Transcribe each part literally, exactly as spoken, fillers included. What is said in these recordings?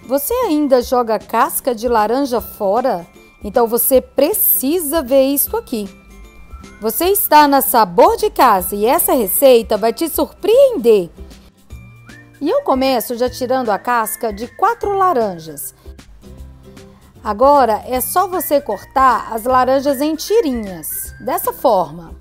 Você ainda joga casca de laranja fora? Então você precisa ver isso aqui. Você está na Sabor de Casa e essa receita vai te surpreender. E eu começo já tirando a casca de quatro laranjas. Agora é só você cortar as laranjas em tirinhas, dessa forma.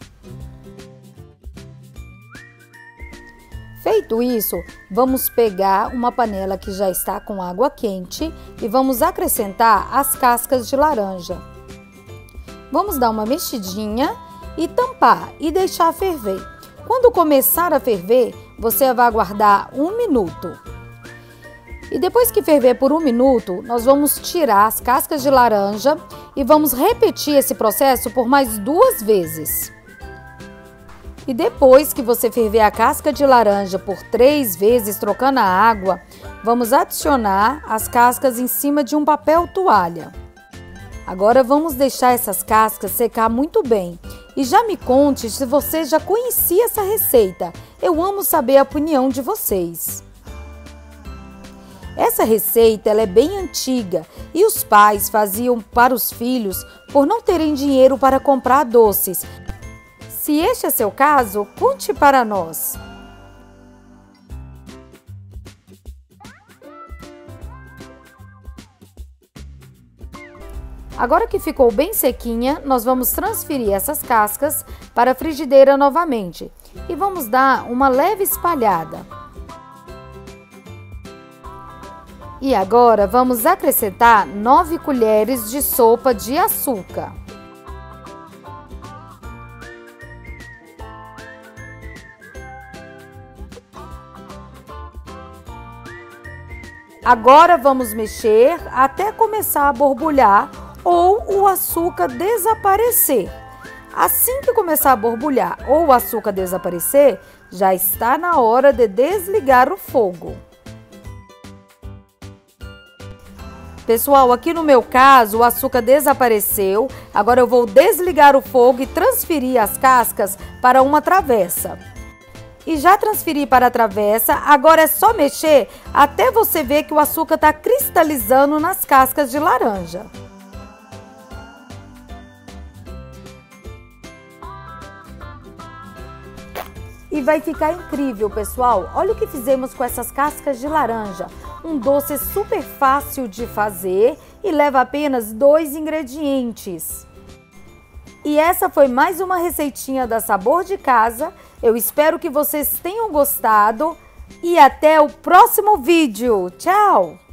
Feito isso, vamos pegar uma panela que já está com água quente e vamos acrescentar as cascas de laranja. Vamos dar uma mexidinha e tampar e deixar ferver. Quando começar a ferver, você vai aguardar um minuto. E depois que ferver por um minuto, nós vamos tirar as cascas de laranja e vamos repetir esse processo por mais duas vezes. E depois que você ferver a casca de laranja por três vezes, trocando a água, vamos adicionar as cascas em cima de um papel toalha. Agora vamos deixar essas cascas secar muito bem. E já me conte se você já conhecia essa receita. Eu amo saber a opinião de vocês. Essa receita ela é bem antiga e os pais faziam para os filhos por não terem dinheiro para comprar doces. Se este é seu caso, conte para nós. Agora que ficou bem sequinha, nós vamos transferir essas cascas para a frigideira novamente e vamos dar uma leve espalhada. E agora vamos acrescentar nove colheres de sopa de açúcar. Agora vamos mexer até começar a borbulhar ou o açúcar desaparecer. Assim que começar a borbulhar ou o açúcar desaparecer, já está na hora de desligar o fogo. Pessoal, aqui no meu caso o açúcar desapareceu. Agora eu vou desligar o fogo e transferir as cascas para uma travessa. E já transferi para a travessa, agora é só mexer até você ver que o açúcar está cristalizando nas cascas de laranja. E vai ficar incrível, pessoal! Olha o que fizemos com essas cascas de laranja. Um doce super fácil de fazer e leva apenas dois ingredientes. E essa foi mais uma receitinha da Sabor de Casa. Eu espero que vocês tenham gostado e até o próximo vídeo. Tchau!